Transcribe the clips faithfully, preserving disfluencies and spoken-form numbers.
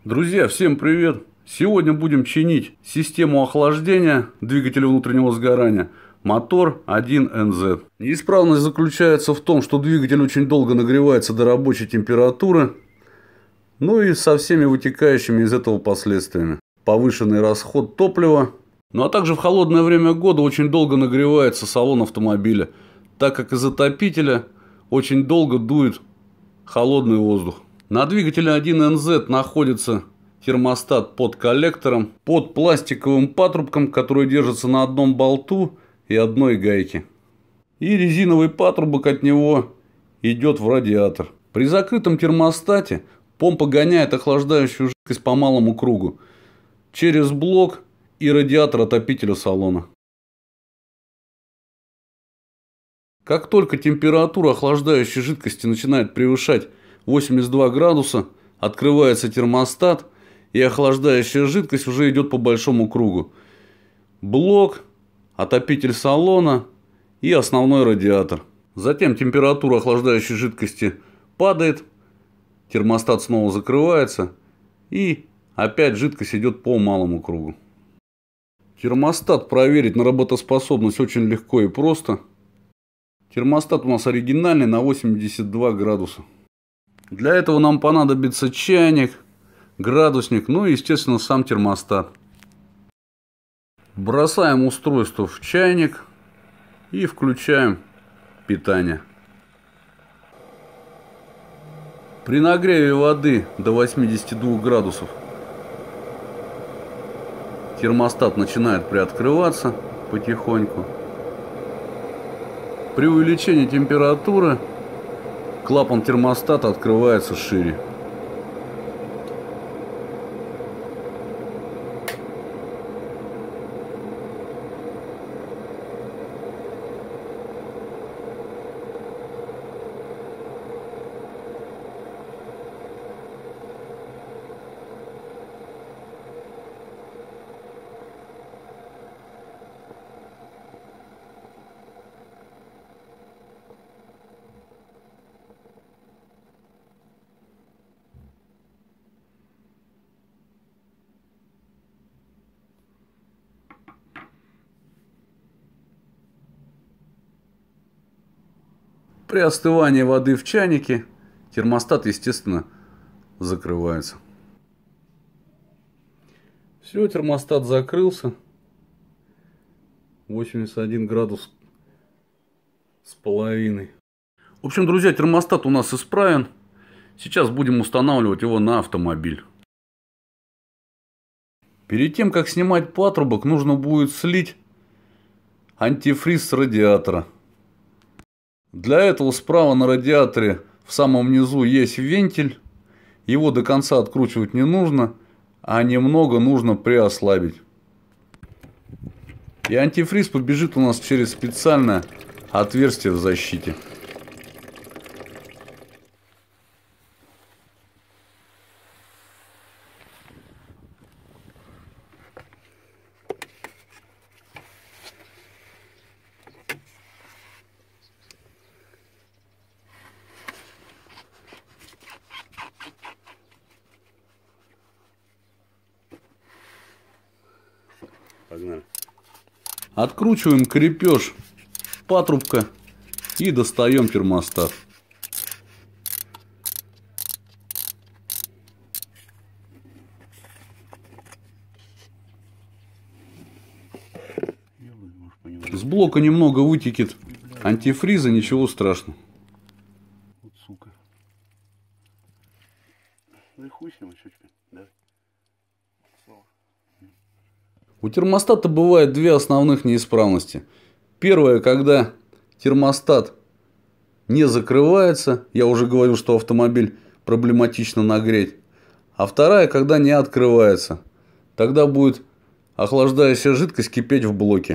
Друзья, всем привет! Сегодня будем чинить систему охлаждения двигателя внутреннего сгорания мотор один эн зет. Неисправность заключается в том, что двигатель очень долго нагревается до рабочей температуры, ну и со всеми вытекающими из этого последствиями. Повышенный расход топлива, ну а также в холодное время года очень долго нагревается салон автомобиля, так как из отопителя очень долго дует холодный воздух. На двигателе один эн зет находится термостат под коллектором, под пластиковым патрубком, который держится на одном болту и одной гайке. И резиновый патрубок от него идет в радиатор. При закрытом термостате помпа гоняет охлаждающую жидкость по малому кругу через блок и радиатор отопителя салона. Как только температура охлаждающей жидкости начинает превышать восемьдесят два градуса, открывается термостат, и охлаждающая жидкость уже идет по большому кругу. Блок, отопитель салона и основной радиатор. Затем температура охлаждающей жидкости падает, термостат снова закрывается, и опять жидкость идет по малому кругу. Термостат проверить на работоспособность очень легко и просто. Термостат у нас оригинальный на восемьдесят два градуса. Для этого нам понадобится чайник, градусник, ну и, естественно, сам термостат. Бросаем устройство в чайник и включаем питание. При нагреве воды до восьмидесяти двух градусов термостат начинает приоткрываться потихоньку. При увеличении температуры клапан термостата открывается шире. При остывании воды в чайнике термостат, естественно, закрывается. Все, термостат закрылся. восемьдесят один градус с половиной. В общем, друзья, термостат у нас исправен. Сейчас будем устанавливать его на автомобиль. Перед тем, как снимать патрубок, нужно будет слить антифриз с радиатора. Для этого справа на радиаторе в самом низу есть вентиль. Его до конца откручивать не нужно, а немного нужно приослабить. И антифриз побежит у нас через специальное отверстие в защите. Погнали. Откручиваем крепеж патрубка и достаем термостат. С блока немного вытекет антифриза, ничего страшного. Вот сука. Ну и хуй с ним, что теперь, да? У термостата бывает две основных неисправности. Первая, когда термостат не закрывается. Я уже говорил, что автомобиль проблематично нагреть. А вторая, когда не открывается. Тогда будет охлаждающая жидкость кипеть в блоке.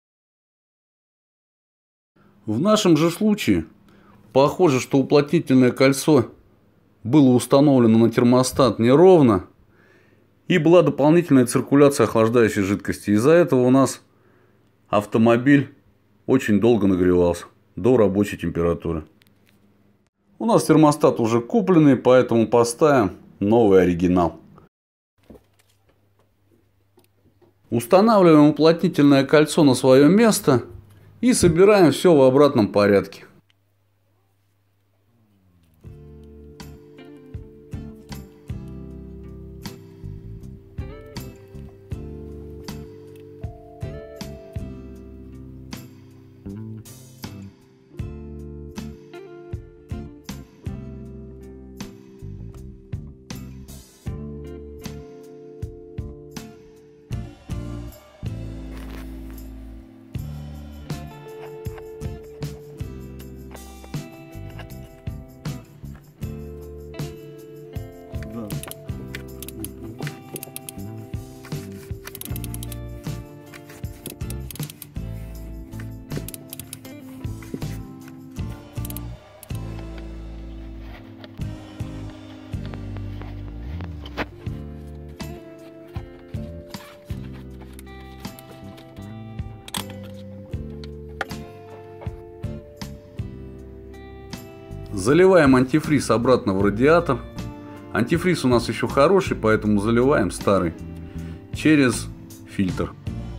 В нашем же случае похоже, что уплотнительное кольцо было установлено на термостат неровно. И была дополнительная циркуляция охлаждающей жидкости. Из-за этого у нас автомобиль очень долго нагревался до рабочей температуры. У нас термостат уже купленный, поэтому поставим новый оригинал. Устанавливаем уплотнительное кольцо на свое место и собираем все в обратном порядке. Заливаем антифриз обратно в радиатор. Антифриз у нас еще хороший, поэтому заливаем старый через фильтр.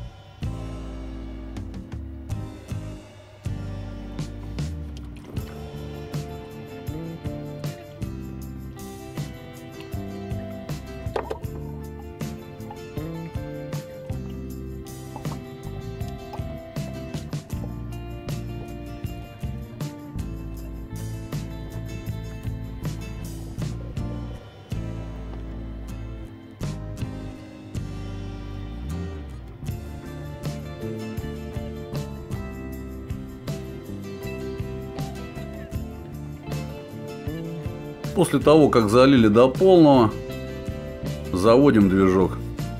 После того, как залили до полного, заводим движок.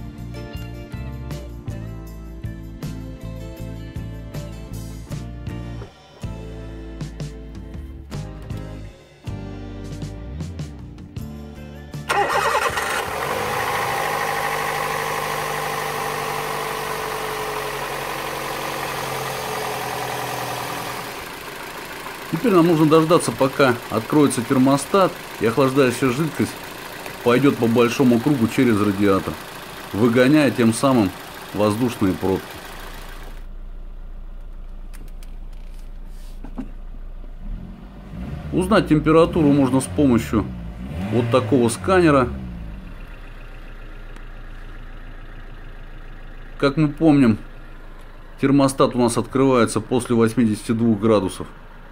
Теперь нам нужно дождаться, пока откроется термостат и охлаждающая жидкость пойдет по большому кругу через радиатор, выгоняя тем самым воздушные пробки. Узнать температуру можно с помощью вот такого сканера. Как мы помним, термостат у нас открывается после восьмидесяти двух градусов.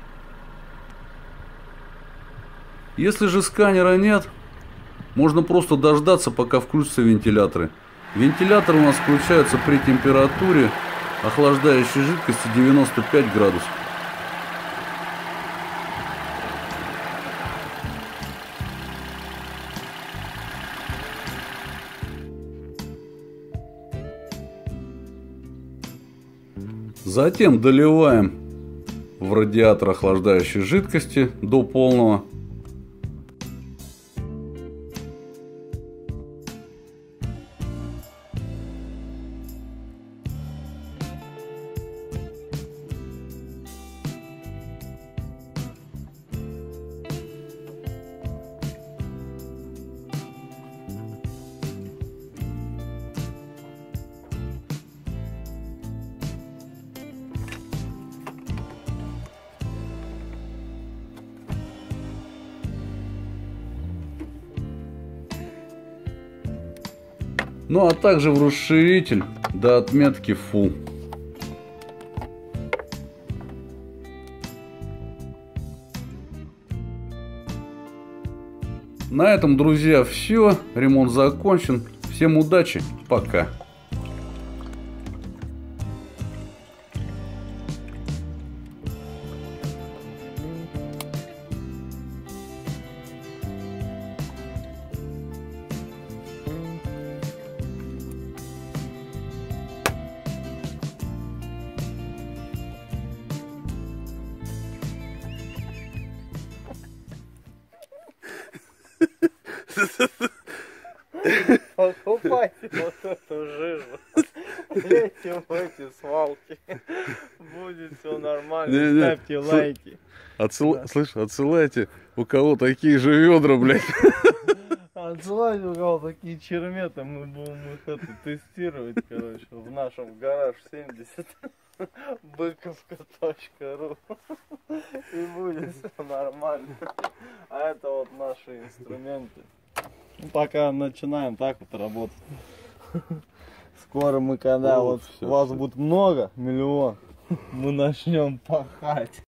Если же сканера нет, можно просто дождаться, пока включатся вентиляторы. Вентиляторы у нас включаются при температуре охлаждающей жидкости девяносто пять градусов. Затем доливаем в радиатор охлаждающей жидкости до полного. Ну а также в расширитель до отметки Full. На этом, друзья, все. Ремонт закончен. Всем удачи. Пока. Покупайте вот эту жижу, лейте в эти свалки, будет все нормально, не, не. ставьте лайки. Отсыл... Да. Слышь, отсылайте, у кого такие же ведра, блядь. Отсылать у кого такие черметы, мы будем их это тестировать, короче, в нашем гараж семьдесят быковка точка ру. И будет все нормально. А это вот наши инструменты. Ну, пока начинаем так вот работать. Скоро мы, когда О, вот всё, вас всё. будет много, миллион, мы начнем пахать.